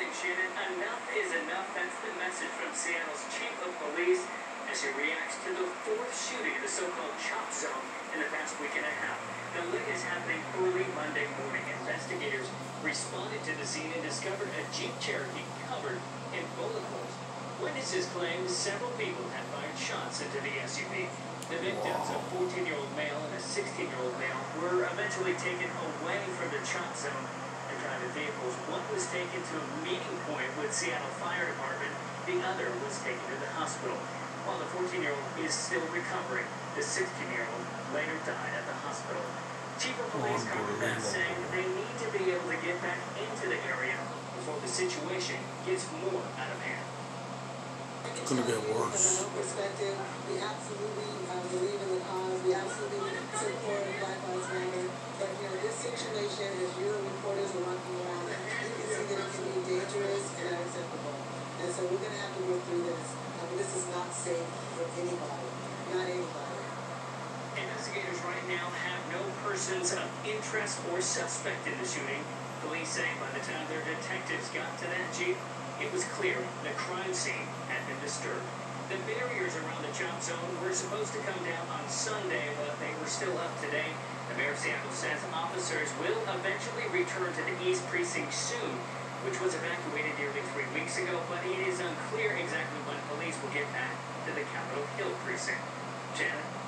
morning, Shannon. Enough is enough. That's the message from Seattle's chief of police as he reacts to the fourth shooting in the so-called chop zone in the past week and a half. The lit is happening early Monday morning. Investigators responded to the scene and discovered a Jeep Cherokee covered in bullet holes. Witnesses claim several people had fired shots into the SUV. The victims, a 14-year-old male and a 16-year-old male, were eventually taken away from the chop zone and private vehicles. One was taken to a meeting point with Seattle Fire Department. The other was taken to the hospital. While the 14-year-old is still recovering, the 16-year-old later died at the hospital. Chief of Police Carter saying they need to be able to get back into the area before the situation gets more out of hand. It's going to get worse. From our perspective, we absolutely believe in the cause. We absolutely support Black Lives Matter. But this situation, as you reporters are walking around, you can see that it can be dangerous and unacceptable. And so we're going to have to work through this. This is not safe for anybody. Not anybody. Investigators right now have no persons of interest or suspect in the shooting. Police say by the time their detectives got to that Jeep, it was clear the crime scene had been disturbed. The barriers around the chop zone were supposed to come down on Sunday, but they were still up today. The mayor of Seattle says officers will eventually return to the East Precinct soon, which was evacuated nearly 3 weeks ago, but it is unclear exactly when police will get back to the Capitol Hill precinct. Shannon?